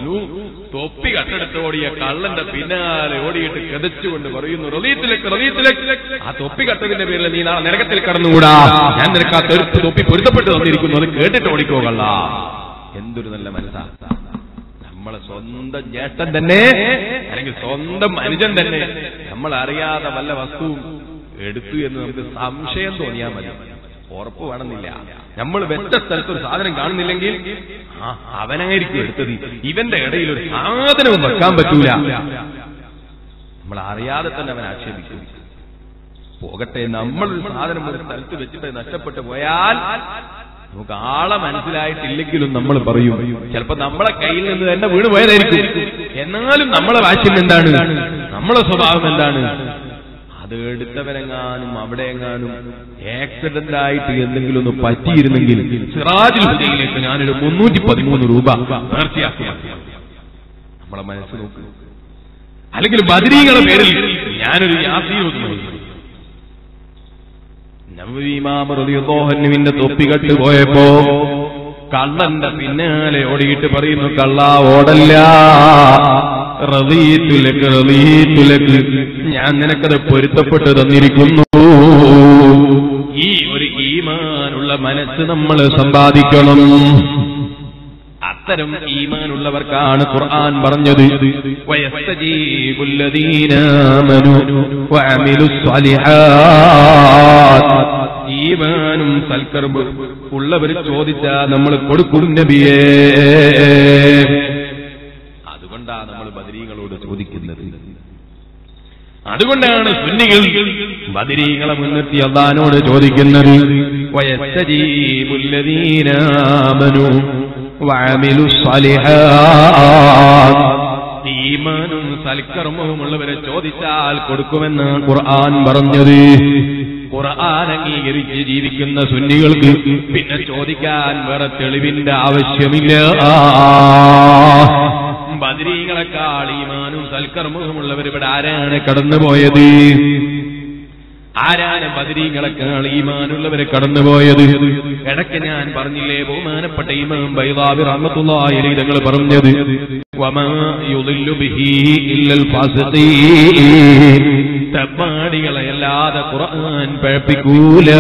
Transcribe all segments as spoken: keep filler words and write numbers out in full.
തൊപ്പി കട്ടെടുത്ത് ഓടിയ കള്ളന്റെ പിന്നാലെ ഓടിയിട്ട് കെതച്ചുകൊണ്ട് പറയുന്നു, റളീത്തിലേക്ക് റളീത്തിലേക്ക്, ആ തൊപ്പി കട്ടതിന്റെ പേരിൽ നീ നാളെ നരകത്തിൽ കടന്നുകൂടാ, ഞാൻ നിനക്ക് ആ തെറുത്ത് തൊപ്പി പൊരുത്തപ്പെട്ട് തന്നിരിക്കുന്നു, അത് കേട്ടിട്ട് ഓടിക്കോ കള്ള. എന്തൊരു നല്ല മനസ്സാ. നമ്മളെ സ്വന്തം ജ്യേഷ്ഠൻ തന്നെ അല്ലെങ്കിൽ സ്വന്തം അനുജൻ തന്നെ നമ്മൾ അറിയാതെ വല്ല വസ്തുവും എടുത്തു എന്ന് നമുക്ക് സംശയം തോന്നിയാൽ മതി, ഉറപ്പ് വേണമെന്നില്ല. നമ്മൾ വെച്ച സ്ഥലത്ത് ഒരു സാധനം കാണുന്നില്ലെങ്കിൽ ആ അവനായിരിക്കും എടുത്തത്. ഇവന്റെ ഇടയിൽ ഒരു സാധനവും വെക്കാൻ പറ്റൂല. നമ്മൾ അറിയാതെ തന്നെ അവൻ ആക്ഷേപിക്കും. പോകട്ടെ, നമ്മൾ ഒരു സാധനം ഒരു സ്ഥലത്ത് വെച്ചിട്ട് നഷ്ടപ്പെട്ടു പോയാൽ നമുക്ക് ആളെ മനസ്സിലായിട്ടില്ലെങ്കിലും നമ്മൾ പറയും. ചിലപ്പോ നമ്മളെ കയ്യിൽ നിന്ന് തന്നെ വീണ് പോയതായിരിക്കും. എന്നാലും നമ്മളെ വാശിയം എന്താണ്, നമ്മളെ സ്വഭാവം എന്താണ്? അത് എടുത്തവരെങ്ങാനും അവിടെ എങ്ങാനും ആക്സിഡന്റ് ആയിട്ട് എന്തെങ്കിലും ഒന്ന് പറ്റിയിരുന്നെങ്കിൽ സിറാജുൽ ഹുദയിലേക്ക് ഞാനൊരു മുന്നൂറ്റി പതിമൂന്ന് രൂപ നേർച്ചയാക്കി. നമ്മളെ മനസ്സ് നോക്ക്. അല്ലെങ്കിൽ ബദരീങ്ങളുടെ പേരിൽ ഞാനൊരു യാസീൻ നബവി ഇമാം റളിയല്ലാഹു അൻഹുവിന്റെ തൊപ്പികെട്ട് പോയപ്പോ കള്ളന്റെ പിന്നാലെ ഓടിയിട്ട് പറയുന്നു, കള്ള ഓടല്ല, റളീതുലക റളീതുലക, ഞാൻ നിനക്കത് പൊരുത്തപ്പെട്ട് തന്നിരിക്കുന്നു. ഈ ഒരു ഈമാനുള്ള മനസ്സ് നമ്മൾ സമ്പാദിക്കണം. അത്തരം ഈമാനുള്ളവർക്കാണ് ഖുർആൻ പറഞ്ഞത്, വയസ്തജീബുല്ലദീന ആമനൂ വഅമിലുസ് സ്വാലിഹാത്ത്. ഈമാനും സൽക്കർമ്മം ഉള്ളവർ ചോദിച്ചാൽ നമ്മൾ കൊടുക്കും നബിയേ. അതുകൊണ്ടാണ് നമ്മൾ ബദരീങ്ങളോട് ചോദിക്കുന്നത്. അതുകൊണ്ടാണ് സുന്നികൾ ബദരീങ്ങളെ മുൻനിർത്തി അല്ലാഹുവോട് ചോദിക്കുന്നത്, വയസ്തജീബുല്ലദീന ആമനൂ വഅമിലുസ് സ്വാലിഹാത്ത്. ഈമാനും സൽക്കർമ്മവും ഉള്ളവരെ ചോദിച്ചാൽ കൊടുക്കുമെന്ന് ഖുർആൻ പറഞ്ഞത്. ഖുർആൻ അംഗീകരിച്ച് ജീവിക്കുന്ന സുന്നികൾക്ക് പിന്നെ ചോദിക്കാൻ വേറെ തെളിവിന്റെ ആവശ്യമില്ല. ബദരീകളെക്കാൾ ഈമാനും സൽക്കർമ്മവും ഉള്ളവർ ഇവിടെ ആരാണ് കടന്നുപോയത്? ആരാണ് ബദരീകളെക്കാൾ ഈമാനുള്ളവരെ കടന്നുപോയത്? ഇടയ്ക്ക് ഞാൻ പറഞ്ഞില്ലേ, ബഹുമാനപ്പെട്ട ഇമാം ബൈളാവി റഹ്മത്തുള്ളാഹി അലൈഹി തങ്ങൾ പറഞ്ഞത്, വമാ യുളില്ലു ബിഹി ഇല്ലൽ ഫാസിഖീൻ. തമ്മാടികളെയല്ലാതെ ഖുർആൻ പഴപ്പിക്കൂല.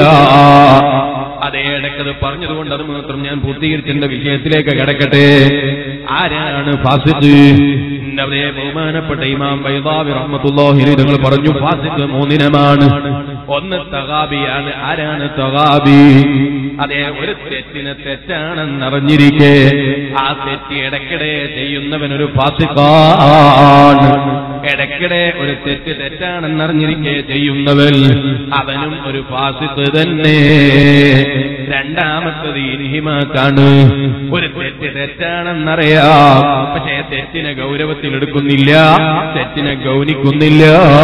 അതേ ഇടയ്ക്കത് പറഞ്ഞതുകൊണ്ട് അത് മാത്രം ഞാൻ പൂർത്തീകരിച്ചെന്റെ വിഷയത്തിലേക്ക് കിടക്കട്ടെ. ആരാണ് ഫാസിഖ്? അതേ ബഹുമാനപ്പെട്ട ഇമാം ബൈളാവി റഹ്മത്തുള്ളാഹി അലൈഹി തങ്ങൾ പറഞ്ഞു, ഫാസിഖ് മൂന്നിനമാണ്. ഒന്ന് തഗാബിയാണ്. ആരാണ് തഗാബി? അതേ ഒരു തെറ്റിന് തെറ്റാണെന്നറിഞ്ഞിരിക്കെ ആ തെറ്റ് ഇടയ്ക്കിടെ ചെയ്യുന്നവനൊരു ഫാസിഖാണ്. ഇടയ്ക്കിടെ ഒരു തെറ്റ് തെറ്റാണെന്നറിഞ്ഞിരിക്കെ ചെയ്യുന്നവൻ അവനും ഒരു ഫാസിഖ് തന്നെ. രണ്ടാമത്തത് ഇൻഹിമാക്കാണ്. ഒരു തെറ്റ് തെറ്റാണെന്നറിയാം, പക്ഷേ തെറ്റിനെ ഗൗരവത്തിൽ എടുക്കുന്നില്ല, തെറ്റിനെ ഗൗനിക്കുന്നില്ല.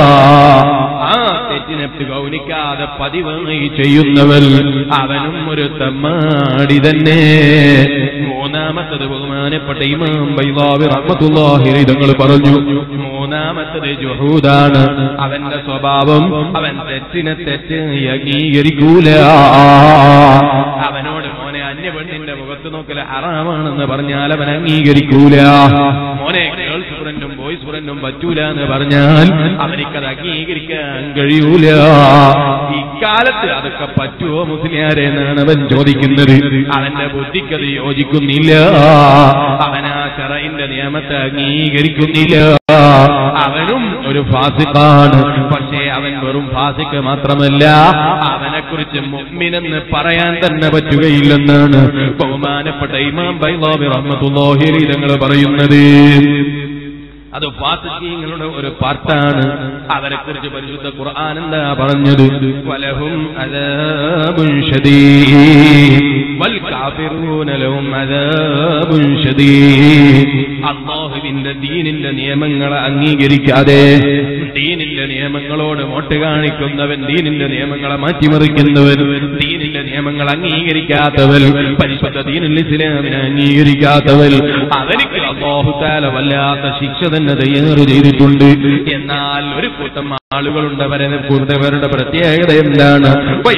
ആ തെറ്റിനെ ഗൗനിക്കാതെ പതിവായി ചെയ്യുന്നവൻ അവനും ഒരു തമ്മാടി തന്നെ. മൂന്നാമത്തത് ബഹുമാനപ്പെട്ട ഇമാം ബൈളാവി റഹ്മത്തുള്ളാഹി അലൈഹി തങ്ങൾ പറഞ്ഞു, മൂന്നാമത്തത് ജുഹൂദാണ്. അവന്റെ സ്വഭാവം അവൻ തെറ്റിനെ തെറ്റ് അംഗീകരിക്കൂല. അവനോട് മോനെ അന്യ പെണ്ണിന്റെ മുഖത്ത് നോക്കൽ ഹറാമാണെന്ന് പറഞ്ഞാൽ അവൻ അംഗീകരിക്കൂല. മോനെ ഗേൾസ് ഫ്രണ്ടും ബോയ്സ് ഫ്രണ്ടും പറ്റൂല എന്ന് പറഞ്ഞാൽ അവനിക്കത് അംഗീകരിക്കാൻ കഴിയൂല. ഇക്കാലത്ത് അതൊക്കെ പറ്റുമോ മുസ്ലിയാരെ എന്നാണ് അവൻ ചോദിക്കുന്നത്. അവന്റെ ബുദ്ധിക്കത് യോജിക്കുന്നില്ല. അവൻ ആ ശറഇന്റെ നിയമത്തെ അംഗീകരിക്കുന്നില്ല. അവനും ഒരു ഫാസിഖാണ്. പക്ഷേ അവൻ വെറും ഫാസിഖ് മാത്രമല്ല, അവനെ കുറിച്ച് മുഅ്മിനെന്ന് പറയാൻ തന്നെ പറ്റുകയില്ലെന്നാണ് ബഹുമാനപ്പെട്ട ഇമാം ബൈളാവി റഹ്മത്തുള്ളാഹി അലൈഹി തങ്ങൾ പറയുന്നത്. അത് ഫാസിഖീങ്ങളുടെ ഒരു പാർട്ടാണ്. അവരെ കുറിച്ച് പരിശുദ്ധ ഖുർആൻ എന്താ പറഞ്ഞത്? വലഹും അദാബുൻ ശദീദ് വൽ കാഫിറൂന ലഹും അദാബുൻ ശദീദ്. അല്ലാഹുവിന്റെ ദീനിന്റെ നിയമങ്ങളെ അംഗീകരിക്കാതെ ദീനിന്റെ നിയമങ്ങളോട് മോട്ട് കാണിക്കുന്നവൻ, ദീനിന്റെ നിയമങ്ങളെ മാറ്റിമറിക്കുന്നവൻ, ദീനിന്റെ നിയമങ്ങൾ അംഗീകരിക്കാത്തവൻ, പരിശുദ്ധ ദീനുൽ ഇസ്ലാമിനെ അംഗീകരിക്കാത്തവൻ, അവനിക്ക് അല്ലാഹു തആല വല്ലാത്ത ശിക്ഷ തന്നെ തയ്യാറ് ചെയ്തിട്ടുണ്ട്. എന്നാൽ ഒരു കൂട്ടം ആളുകളുണ്ട്, അവരുടെ പ്രത്യേകത എന്താണ്?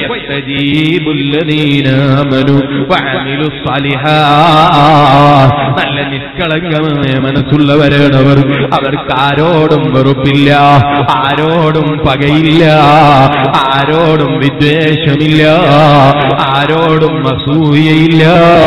നല്ല നിഷ്കളങ്കമായ മനസ്സുള്ളവരാണ് അവർ. അവർക്ക് ആരോടും വെറുപ്പില്ല, ആരോടും പകയില്ല, ആരോടും വിദ്വേഷമില്ല, ആരോടും അസൂയയില്ല,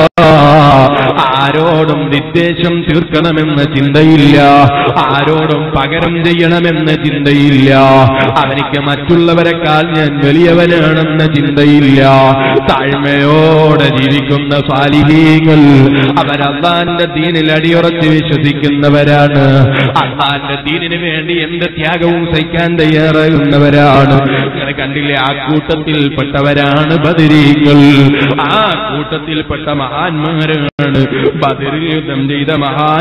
ആരോടും വിദ്വേഷം തീർക്കണമെന്ന ചിന്തയില്ല, ആരോടും പകരം ചെയ്യണമെന്ന ചിന്തയില്ല, അവനിക്ക് മറ്റുള്ളവരെക്കാൾ ഞാൻ വലിയവനാണെന്ന ചിന്തയില്ല. താഴ്മയോടെ ജീവിക്കുന്ന സാലിഹീങ്ങൾ അവർ അല്ലാഹുവിന്റെ ദീനിൽ അടിയുറച്ച് വിശ്വസിക്കുന്നവരാണ്. അല്ലാഹുവിന്റെ ദീനിന് വേണ്ടി എന്ത് ത്യാഗവും സഹിക്കാൻ തയ്യാറാകുന്നവരാണ്. അങ്ങനെ കണ്ടില്ലേ, ആ കൂട്ടത്തിൽപ്പെട്ടവരാണ് ബദരീങ്ങൾ. ആ കൂട്ടത്തിൽപ്പെട്ട മഹാന്മാരാണ് ബദറിൽ യുദ്ധം ചെയ്ത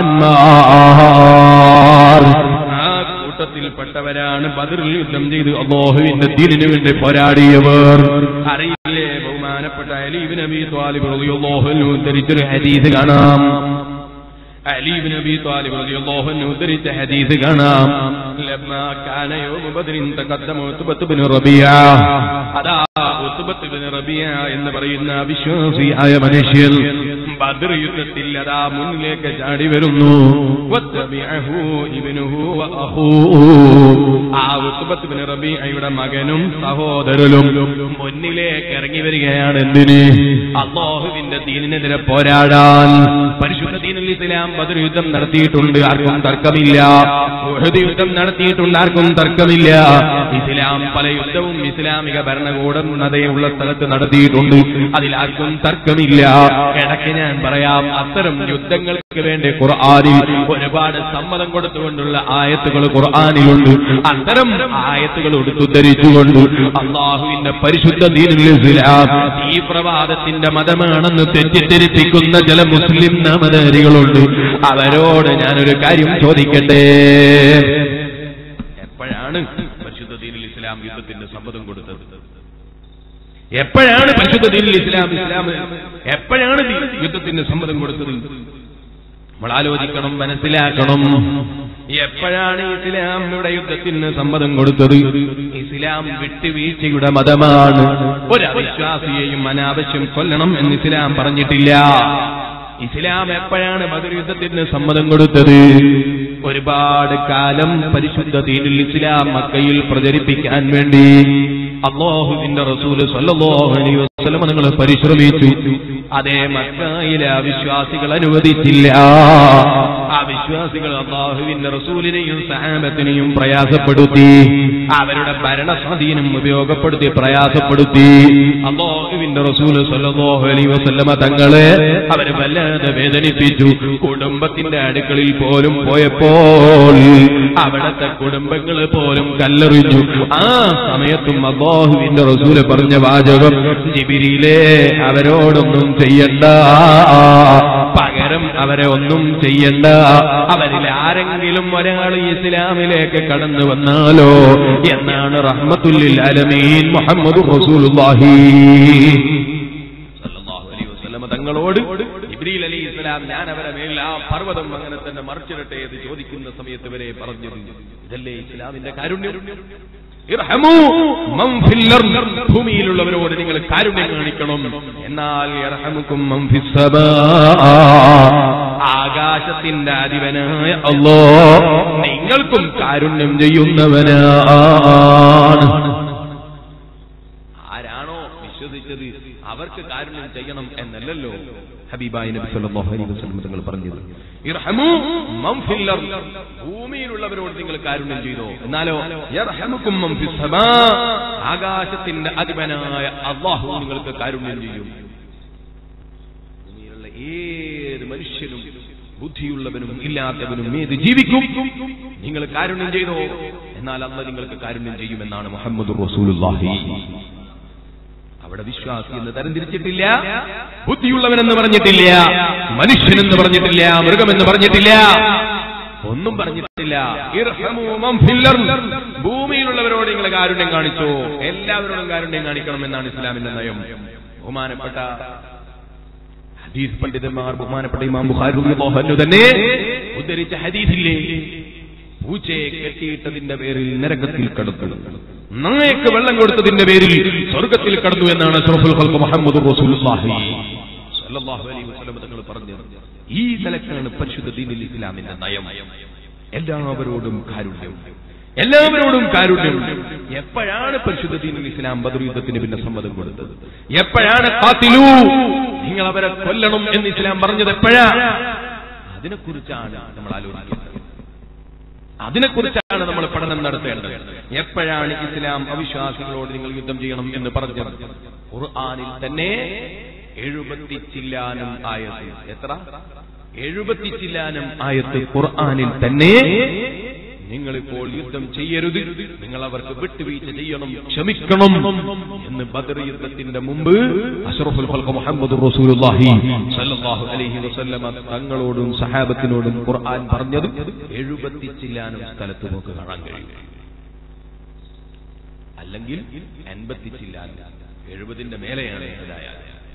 മഹാന്മാർ. ആ കൂട്ടത്തിൽപ്പെട്ടവരാണ് ബദറിൽ യുദ്ധം ചെയ്ത് അല്ലാഹുവിന്റെ ദീനിനു വേണ്ടി പോരാടിയവർ. അറിയില്ലേ, ബഹുമാനപ്പെട്ട അലി ഇബ്നു അബീ ത്വാലിബ് റളിയല്ലാഹു അൻഹു ഉദ്ധരിച്ചൊരു ഹദീസ് കാണാം. അലി ഇബ്നു അബീ ത്വാലിബ് റളിയല്ലാഹു അൻഹു ഉദ്ധരിച്ച ഹദീസ് കാണാം. ലമ്മാ കാന യൗമ ബദ്രിൻ തഖദ്ദമ ഉത്ബത്ത് ഇബ്നു റബീഅ. അതാ ഉത്ബത്ത് ഇബ്നു റബീഅ എന്ന് പറയുന്ന വിശ്വാസിയായ മനുഷ്യൻ ബദർ യുദ്ധത്തിൽ അതാ മുന്നിലേക്ക് ചാടി വരുന്നു. വത്തബിഅഹു ഇബ്നുഹു വഅഖൂഹു. ആ ഉത്ബത്ത് ഇബ്നു റബീഅയുടെ മകനും സഹോദരനും മുന്നിലേക്ക് ഇറങ്ങി വരികയാണ്. എന്തിന്? അല്ലാഹുവിന്റെ ദീനിനെതിരെ പോരാടാൻ. പരിശുദ്ധ ദീനുൽ ഇസ്ലാം ബദർ യുദ്ധം നടത്തിയിട്ടുണ്ട്, ആർക്കും തർക്കമില്ല. ഉഹദ് യുദ്ധം നടത്തിയിട്ടുണ്ട്, ആർക്കും തർക്കമില്ല. ഇസ്ലാം പല യുദ്ധവും ഇസ്ലാമിക ഭരണകൂടം ഉള്ള സ്ഥലത്ത് നടത്തിയിട്ടുണ്ട്, അതിലാർക്കും തർക്കമില്ല. ഇടയ്ക്ക് ഞാൻ പറയാം, അത്തരം യുദ്ധങ്ങൾക്ക് വേണ്ടി ഖുർആനിൽ ഒരുപാട് സമ്മതം കൊടുത്തുകൊണ്ടുള്ള ആയത്തുകൾ ഖുർആനിലുണ്ട്. അത്തരം ആയത്തുകൾ എടുത്തുദ്ധരിച്ചുകൊണ്ട് അല്ലാഹുവിന്റെ പരിശുദ്ധ ദീനുൽ ഇസ്ലാം തീവ്രവാദത്തിന്റെ മതമാണെന്ന് തെറ്റിദ്ധരിപ്പിക്കുന്ന ചില മുസ്ലിം നാമധാരികളുണ്ട്. അവരോട് ഞാനൊരു കാര്യം ചോദിക്കട്ടെ, എപ്പോഴാണ് പരിശുദ്ധ ദീനുൽ ഇസ്ലാം യുദ്ധത്തിന്റെ സമ്മതം കൊടുത്തത്? എപ്പോഴാണ് പരിശുദ്ധ ദീനുൽ ഇസ്ലാം ഇസ്ലാം എപ്പോഴാണ് യുദ്ധത്തിന് സമ്മതം കൊടുത്തത്? നമ്മൾ ആലോചിക്കണം, മനസ്സിലാക്കണം. എപ്പോഴാണ് ഇസ്ലാം ഇവിടെ യുദ്ധത്തിന് സമ്മതം കൊടുത്തത്? ഇസ്ലാം വിട്ടുവീഴ്ചയുടെ മതമാണ്. ഒരു അവിശ്വാസിയെയും അനാവശ്യം കൊല്ലണം എന്ന് ഇസ്ലാം പറഞ്ഞിട്ടില്ല. ഇസ്ലാം എപ്പോഴാണ് ബദർ യുദ്ധത്തിന് സമ്മതം കൊടുത്തത്? ഒരുപാട് കാലം പരിശുദ്ധ ദീനുൽ ഇസ്ലാം മക്കയിൽ പ്രചരിപ്പിക്കാൻ വേണ്ടി അല്ലാഹുവിന്റെ റസൂൽ സല്ലല്ലാഹു അലൈഹി വസല്ലം നിങ്ങൾ പരിശ്രമിച്ചു. അതേ മക്കയിലെ അവിശ്വാസികൾ അനുവദിച്ചില്ല. ആ വിശ്വാസികൾ അല്ലാഹുവിന്റെ റസൂലിനെയും സഹാബത്തിനെയും പ്രയാസപ്പെടുത്തി, അവരുടെ ഭരണസ്വാധീനം ഉപയോഗപ്പെടുത്തി പ്രയാസപ്പെടുത്തി. അല്ലാഹുവിന്റെ റസൂൽ സല്ലല്ലാഹു അലൈഹി വസല്ലം തങ്ങളെ അവരെ വല്ലാതെ വേദനിപ്പിച്ചു. കുടുംബത്തിന്റെ അടുക്കളിൽ പോലും പോയപ്പോൾ അവിടത്തെ കുടുംബങ്ങൾ പോലും കല്ലെറിഞ്ഞു. ആ സമയത്തും അല്ലാഹുവിന്റെ റസൂൽ പറഞ്ഞ വാചകം, ജിബ്രീലേ അവരോടൊന്നും ചെയ്യണ്ട, പകരം അവരെ ഒന്നും ചെയ്യണ്ട. അവരിൽ ആരെങ്കിലും ഒരാൾ ഇസ്ലാമിലേക്ക് കടന്നു വന്നാലോ എന്നാണ് റഹ്മത്തുല്ലിൽ ആലമീൻ മുഹമ്മദുർ റസൂലുള്ളാഹി സല്ലല്ലാഹു അലൈഹി വസല്ലം തങ്ങളോട് ജിബ്രീൽ അലൈഹിസ്സലാം ഞാൻ അവരെ മേൽ ആ പർവ്വതം അങ്ങനെ തന്നെ മറിച്ചിടട്ടെ എന്ന് ചോദിക്കുന്ന സമയത്ത് വരെ പറഞ്ഞത് ഇതല്ലേ ഇസ്ലാമിന്റെ കാരുണ്യം? ഇർഹമൂ മൻ ഫിൽ അർദ്, ഭൂമിയിലുള്ളവരോട് നിങ്ങൾ കാരുണ്യം കാണിക്കണം. എന്നാൽ യർഹമുക്കും മൻ ഫിസ് സമാ, ആകാശത്തിന്റെ അധിപനായ അല്ലാഹ് നിങ്ങൾക്കും കാരുണ്യം ചെയ്യുന്നവനാണ്. ആരാണോ വിശ്വസിച്ചത് അവർക്ക് കാരുണ്യം ചെയ്യണം എന്നല്ലല്ലോ ഹബീബായ നബി സല്ലല്ലാഹു അലൈഹി വസല്ലം തങ്ങൾ പറഞ്ഞത്. ഇർഹമൂ മൻ ഫിൽ അർദ്, ഭൂമിയിലുള്ളവരോട് നിങ്ങൾ കാരുണ്യം ചെയ്തോ. എന്നാലോ യർഹമുക്കും മൻ ഫിസ് സമാ, ആകാശത്തിന്റെ അധിപനായ അല്ലാഹു നിങ്ങൾക്ക് കാരുണ്യം ചെയ്യും. ഭൂമിയിലുള്ള ഏത് മനുഷ്യനും ബുദ്ധിയുള്ളവനും ഇല്ലാത്തവനും ഏത് ജീവിക്കും നിങ്ങൾ കാരുണ്യം ചെയ്തോ, എന്നാൽ അല്ലാഹു നിങ്ങൾക്ക് കാരുണ്യം ചെയ്യുമെന്നാണ് മുഹമ്മദുർ റസൂലുള്ളാഹി. അവിടെ വിശ്വാസി എന്ന് തരംതിരിച്ചിട്ടില്ല, ബുദ്ധിയുള്ളവനെന്ന് പറഞ്ഞിട്ടില്ല, മനുഷ്യനെന്ന് പറഞ്ഞിട്ടില്ല, മൃഗമെന്ന് പറഞ്ഞിട്ടില്ല, ഒന്നും പറഞ്ഞിട്ടില്ല. ഇർഹമൂ മൻ ഫിൽ അർദ്, ഭൂമിയിലുള്ളവരോട് നിങ്ങൾ കാരുണ്യം കാണിച്ചോ, എല്ലാവരോടും കാരുണ്യം കാണിക്കണം എന്നാണ് ഇസ്ലാമിന്റെ നയം. ബഹുമാനപ്പെട്ട ഹദീസ് പണ്ഡിതന്മാർ, ബഹുമാനപ്പെട്ട ഇമാം ബുഖാരി റളിയല്ലാഹു അൻഹു തന്നെ ഉദ്ധരിച്ച ഹദീസില്ലേ, പൂച്ചയെ കെട്ടിയിട്ടതിന്റെ പേരിൽ നരകത്തിൽ കടന്നു, നായക്ക് വെള്ളം കൊടുത്തതിന്റെ പേരിൽ സ്വർഗത്തിൽ കടന്നു എന്നാണ് അഷ്റഫുൽ ഖൽഖ് മുഹമ്മദുർ റസൂലുള്ളാഹി സ്വല്ലല്ലാഹു അലൈഹി വസല്ലം തങ്ങൾ പറഞ്ഞത്. ഈ നിലക്കാണ് പരിശുദ്ധ ദീനുൽ ഇസ്ലാമിന്റെ നയം. എല്ലാവരോടും കാരുണ്യം, എല്ലാവരോടും കാരുണ്യം. എപ്പോഴാണ് പരിശുദ്ധ ദീനുൽ ഇസ്ലാം ബദർ യുദ്ധത്തിന് പിന്നെ സമ്മതം കൊടുത്തത്? എപ്പോഴാണ് ഖാതിലൂ, നിങ്ങൾ അവരെ കൊല്ലണം എന്ന് ഇസ്ലാം പറഞ്ഞത് എപ്പോഴാ? അതിനെക്കുറിച്ചാണ് നമ്മൾ ആലോചിക്കേണ്ടത്, അതിനെക്കുറിച്ചാണ് നമ്മൾ പഠനം നടത്തേണ്ടത്. എപ്പോഴാണ് ഇസ്ലാം അവിശ്വാസികളോട് നിങ്ങൾ യുദ്ധം ചെയ്യണം എന്ന് പറഞ്ഞത്? ഖുർആനിൽ തന്നെ എഴുപത്തി ചില്ലാനം ആയത്ത്. എത്ര? എഴുപത്തി ചില്ലാനം ആയത്ത് ഖുർആനിൽ തന്നെ നിങ്ങളിപ്പോൾ യുദ്ധം ചെയ്യരുത്, നിങ്ങൾ അവർക്ക് വിട്ടുവീഴ്ച ചെയ്യണം, ക്ഷമിക്കണം എന്ന് ബദർ യുദ്ധത്തിന്റെ മുമ്പ് അഷ്റഫുൽ ഖൽഖ് മുഹമ്മദുർ റസൂലുള്ളാഹി സ്വല്ലല്ലാഹു അലൈഹി വസല്ലം തങ്ങളോടും സഹാബത്തിനോടും ഖുർആൻ പറഞ്ഞത് എഴുപത്തി ചില്ലാനം സ്ഥലത്ത് നമുക്ക് കാണാൻ കഴിയും. അല്ലെങ്കിൽ എൺപത്തി ചില്ലാനം, എഴുപതിന്റെ മേലെയാണ് ഏതായാലും.